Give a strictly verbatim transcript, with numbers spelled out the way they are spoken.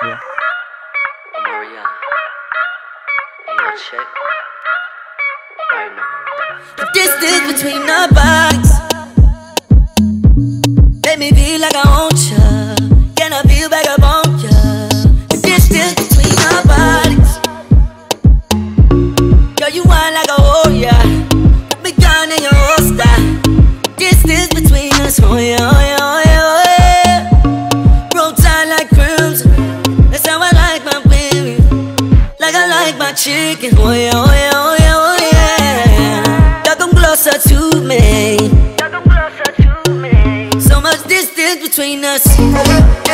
Yeah. Omarion. Yo, check. Right now. The distance between our bodies make me feel like I want ya. Can I feel back up on ya? The distance between our bodies, girl, you whine like a warrior. Put me down in your holster. The distance between us, oh yeah, oh yeah, oh yeah, oh yeah. Roll tight like crimson. That's how I like my baby. Like I like my chicken, oh yeah, oh yeah, oh yeah, oh yeah. Y'all come closer to me. Y'all come closer to me. So much distance between us.